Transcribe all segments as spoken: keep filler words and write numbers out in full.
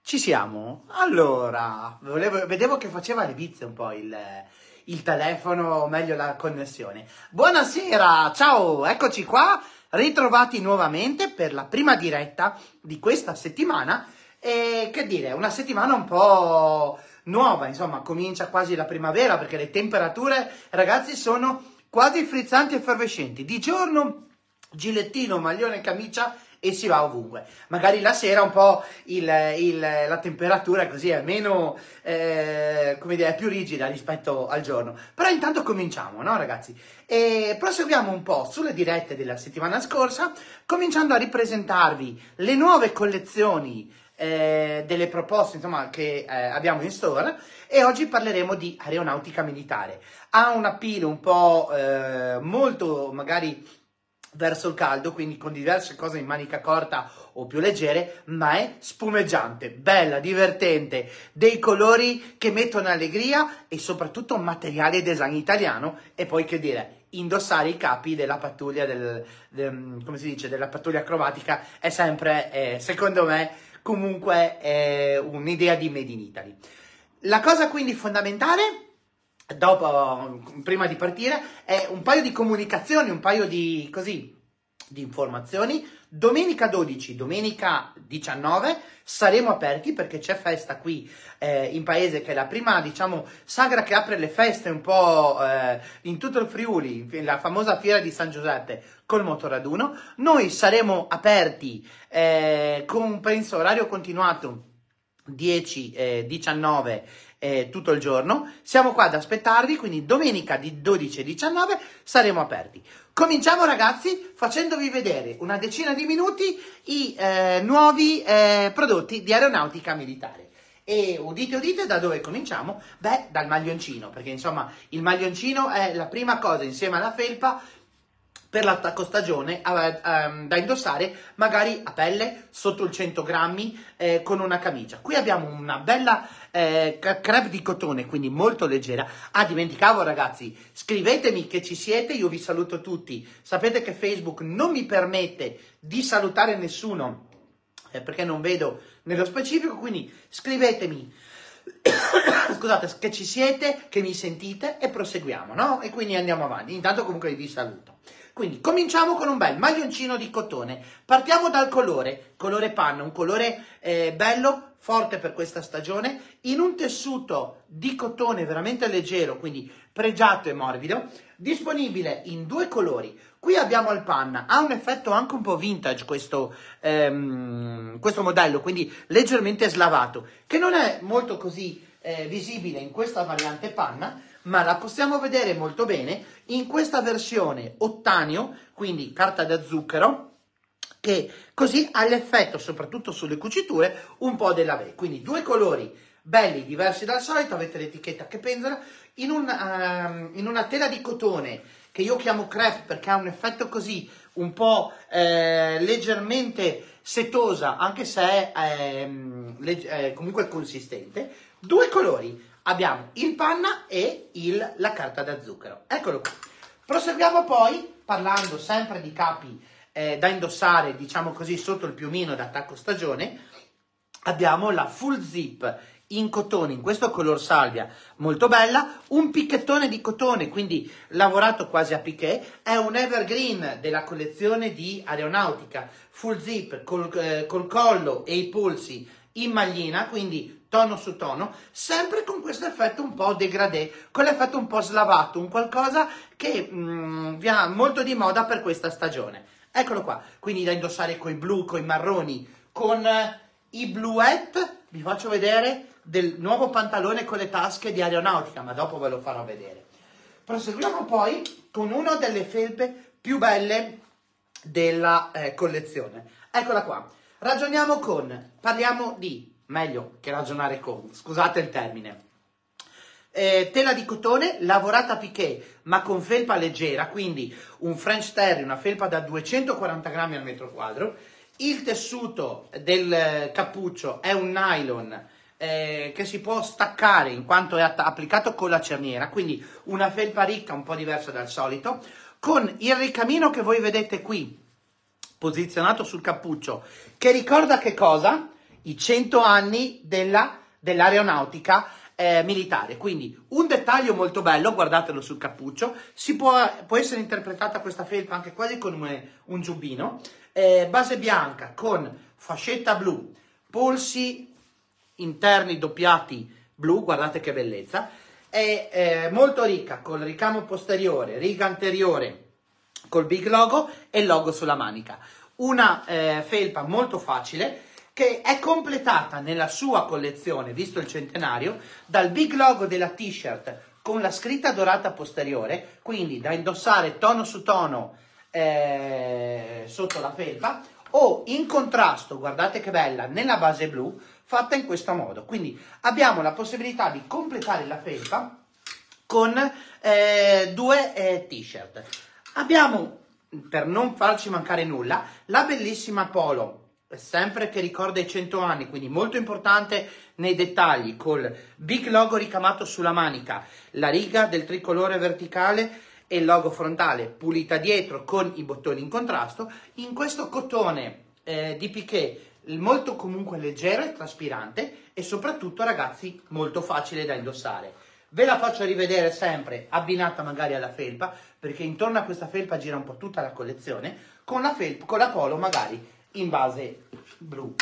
Ci siamo? Allora, volevo- vedevo che faceva le bizze un po' il, il telefono, o meglio la connessione. Buonasera, ciao, eccoci qua, ritrovati nuovamente per la prima diretta di questa settimana. E che dire, una settimana un po' nuova, insomma, comincia quasi la primavera perché le temperature, ragazzi, sono quasi frizzanti e effervescenti. Di giorno, gilettino, maglione, camicia e si va ovunque. Magari la sera un po' il, il- la temperatura così è meno, eh, come dire, è più rigida rispetto al giorno. Però intanto cominciamo, no ragazzi? E proseguiamo un po' sulle dirette della settimana scorsa, cominciando a ripresentarvi le nuove collezioni eh, delle proposte, insomma, che eh, abbiamo in store. E oggi parleremo di aeronautica militare. Ha un appeal un po' eh, molto magari verso il caldo, quindi con diverse cose in manica corta o più leggere, ma è spumeggiante, bella, divertente, dei colori che mettono allegria e soprattutto un materiale design italiano. E poi che dire, indossare i capi della pattuglia del, del- come si dice, della pattuglia acrobatica è sempre, eh, secondo me, comunque eh, un'idea di Made in Italy. La cosa quindi fondamentale, dopo, prima di partire, è un paio di comunicazioni, un paio di così, di informazioni. Domenica dodici, domenica diciannove saremo aperti perché c'è festa qui eh, in paese, che è la prima, diciamo, sagra che apre le feste un po' eh, in tutto il Friuli, la famosa fiera di San Giuseppe col motoraduno. Noi saremo aperti eh, con, penso, orario continuato dieci diciannove eh, tutto il giorno. Siamo qua ad aspettarvi, quindi domenica di dodici e diciannove saremo aperti. Cominciamo ragazzi facendovi vedere una decina di minuti i eh, nuovi eh, prodotti di aeronautica militare. E udite udite da dove cominciamo? Beh, dal maglioncino, perché insomma il maglioncino è la prima cosa insieme alla felpa per l'attacco stagione eh, ehm, da indossare magari a pelle sotto il cento grammi eh, con una camicia. Qui abbiamo una bella eh, c- crepe di cotone, quindi molto leggera. Ah, dimenticavo ragazzi, scrivetemi che ci siete, io vi saluto tutti. Sapete che Facebook non mi permette di salutare nessuno eh, perché non vedo nello specifico, quindi scrivetemi scusate, che ci siete, che mi sentite e proseguiamo, no? E quindi andiamo avanti. Intanto comunque vi saluto. Quindi cominciamo con un bel maglioncino di cotone. Partiamo dal colore, colore panna, un colore eh, bello, forte per questa stagione, in un tessuto di cotone veramente leggero, quindi pregiato e morbido, disponibile in due colori. Qui abbiamo il panna, ha un effetto anche un po' vintage questo, ehm, questo modello, quindi leggermente slavato, che non è molto così eh, visibile in questa variante panna, ma la possiamo vedere molto bene in questa versione ottanio, quindi carta da zucchero, che così ha l'effetto, soprattutto sulle cuciture, un po' della V. Quindi due colori belli, diversi dal solito, avete l'etichetta che penzola, in, un, um, in una tela di cotone, che io chiamo crepe perché ha un effetto così, un po' eh, leggermente setosa, anche se è ehm, legge- eh, comunque consistente. Due colori, abbiamo il panna e il, la carta da zucchero. Eccolo qua. Proseguiamo poi, parlando sempre di capi eh, da indossare, diciamo così, sotto il piumino d'attacco stagione. Abbiamo la full zip in cotone, in questo color salvia, molto bella, un picchettone di cotone, quindi lavorato quasi a piqué, è un evergreen della collezione di aeronautica, full zip col, eh, col collo e i polsi in maglina, quindi tono su tono, sempre con questo effetto un po' degradé, con l'effetto un po' slavato, un qualcosa che mm, viene molto di moda per questa stagione. Eccolo qua, quindi da indossare con i blu, con i marroni, con eh, i bluette. Vi faccio vedere del nuovo pantalone con le tasche di aeronautica, ma dopo ve lo farò vedere. Proseguiamo poi con una delle felpe più belle della eh, collezione. Eccola qua. Ragioniamo con, parliamo di, meglio che ragionare con, scusate il termine. Eh, tela di cotone lavorata a piqué ma con felpa leggera, quindi un French Terry, una felpa da duecentoquaranta grammi al metro quadro. Il tessuto del cappuccio è un nylon eh, che si può staccare in quanto è applicato con la cerniera, quindi una felpa ricca un po' diversa dal solito, con il ricamino che voi vedete qui posizionato sul cappuccio, che ricorda che cosa? i cento anni della, dell'aeronautica eh, militare. Quindi un dettaglio molto bello, guardatelo sul cappuccio, si può, può essere interpretata questa felpa anche quasi con un, un giubbino, eh, base bianca con fascetta blu, polsi interni doppiati blu, guardate che bellezza, è eh, molto ricca col ricamo posteriore, riga anteriore col big logo e il logo sulla manica. Una eh, felpa molto facile che è completata nella sua collezione, visto il centenario, dal big logo della t-shirt con la scritta dorata posteriore, quindi da indossare tono su tono eh, sotto la felpa, o in contrasto, guardate che bella, nella base blu, fatta in questo modo. Quindi abbiamo la possibilità di completare la felpa con eh, due eh, t-shirt. Abbiamo, per non farci mancare nulla, la bellissima polo, sempre che ricorda i cento anni, quindi molto importante nei dettagli, col big logo ricamato sulla manica, la riga del tricolore verticale e il logo frontale pulita dietro con i bottoni in contrasto, in questo cotone eh, di piqué molto comunque leggero e traspirante e soprattutto, ragazzi, molto facile da indossare. Ve la faccio rivedere sempre abbinata magari alla felpa, perché intorno a questa felpa gira un po' tutta la collezione, con la, felpa, con la polo magari in base blu.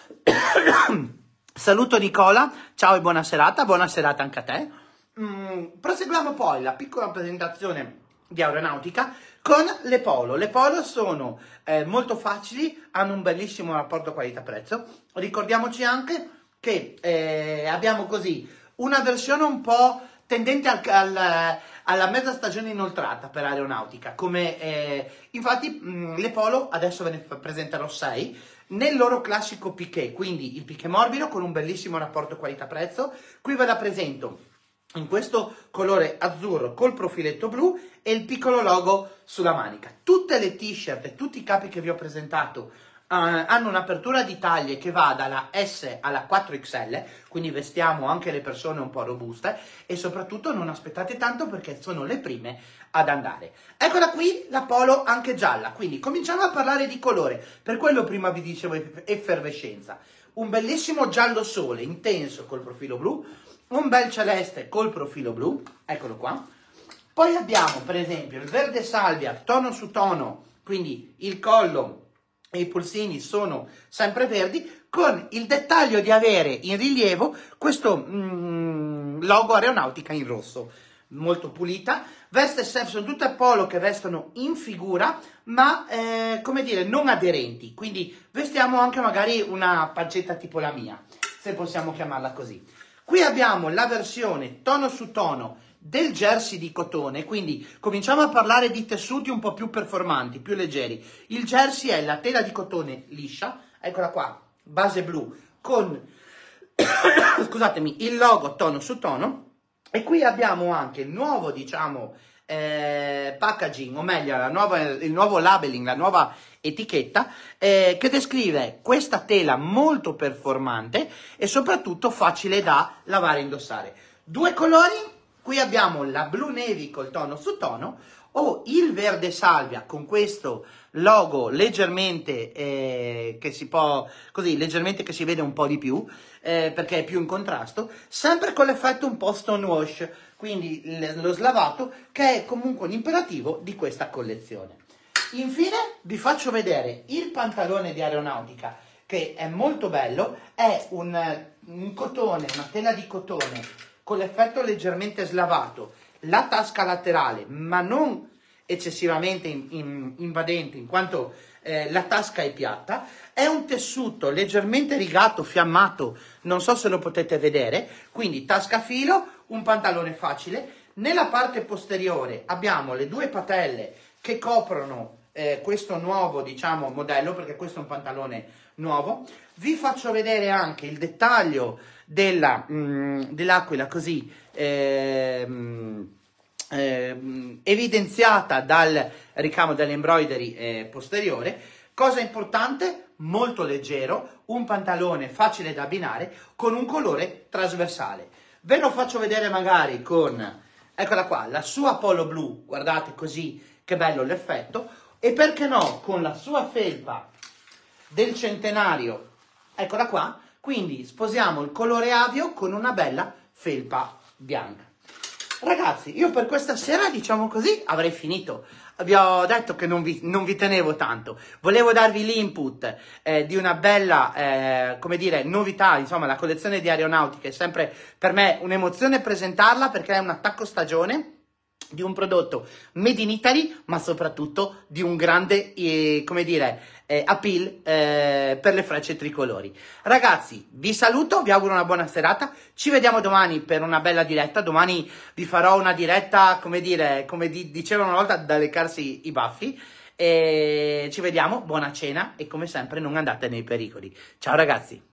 Saluto Nicola, ciao e buona serata, buona serata anche a te. Mm, proseguiamo poi la piccola presentazione di aeronautica con le polo. Le polo sono eh, molto facili, hanno un bellissimo rapporto qualità-prezzo. Ricordiamoci anche che eh, abbiamo così una versione un po' tendente al, al, alla mezza stagione inoltrata per aeronautica, come eh, infatti mh, le polo adesso ve ne presenterò sei nel loro classico piqué, quindi il piqué morbido con un bellissimo rapporto qualità-prezzo. Qui ve la presento in questo colore azzurro col profiletto blu e il piccolo logo sulla manica. Tutte le t-shirt e tutti i capi che vi ho presentato uh, hanno un'apertura di taglie che va dalla S alla quattro X L, quindi vestiamo anche le persone un po' robuste e soprattutto non aspettate tanto perché sono le prime ad andare. Eccola qui la polo anche gialla, quindi cominciamo a parlare di colore, per quello prima vi dicevo effervescenza. Un bellissimo giallo sole intenso col profilo blu, un bel celeste col profilo blu, eccolo qua. Poi abbiamo per esempio il verde salvia tono su tono, quindi il collo e i polsini sono sempre verdi, con il dettaglio di avere in rilievo questo mm, logo aeronautica in rosso, molto pulita. Veste sono tutte polo che vestono in figura, ma eh, come dire non aderenti, quindi vestiamo anche magari una pancetta tipo la mia, se possiamo chiamarla così. Qui abbiamo la versione tono su tono del jersey di cotone, quindi cominciamo a parlare di tessuti un po' più performanti, più leggeri. Il jersey è la tela di cotone liscia, eccola qua, base blu, con scusatemi, il logo tono su tono, e qui abbiamo anche il nuovo, diciamo, eh, packaging, o meglio, la nuova, il nuovo labeling, la nuova etichetta eh, che descrive questa tela molto performante e soprattutto facile da lavare e indossare. Due colori. Qui abbiamo la blu navy col tono su tono o il verde salvia con questo logo leggermente eh, che si può così leggermente che si vede un po' di più eh, perché è più in contrasto, sempre con l'effetto un po' stonewash, quindi lo slavato, che è comunque un imperativo di questa collezione. Infine vi faccio vedere il pantalone di aeronautica, che è molto bello, è un, un cotone, una tela di cotone con l'effetto leggermente slavato, la tasca laterale, ma non eccessivamente in, in, invadente, in quanto eh, la tasca è piatta, è un tessuto leggermente rigato, fiammato, non so se lo potete vedere, quindi tasca a filo, un pantalone facile. Nella parte posteriore abbiamo le due patelle che coprono eh, questo nuovo, diciamo, modello, perché questo è un pantalone nuovo. Vi faccio vedere anche il dettaglio della, mh, dell'aquila così eh, eh, evidenziata dal ricamo dell'embroidery eh, posteriore. Cosa importante, molto leggero, un pantalone facile da abbinare con un colore trasversale. Ve lo faccio vedere magari con, eccola qua, la sua polo blu, guardate così che bello l'effetto, e perché no con la sua felpa del centenario, eccola qua, Quindi sposiamo il colore avio con una bella felpa bianca. Ragazzi, io per questa sera, diciamo così, avrei finito. Vi ho detto che non vi, non vi tenevo tanto. Volevo darvi l'input eh, di una bella, eh, come dire, novità. Insomma, la collezione di aeronautica è sempre per me un'emozione presentarla, perché è un attacco stagione di un prodotto made in Italy, ma soprattutto di un grande, eh, come dire, eh, appeal eh, per le frecce tricolori. Ragazzi, vi saluto, vi auguro una buona serata, ci vediamo domani per una bella diretta. Domani vi farò una diretta, come dire, come di- dicevano una volta, da leccarsi i baffi, e ci vediamo, buona cena, e come sempre non andate nei pericoli. Ciao ragazzi!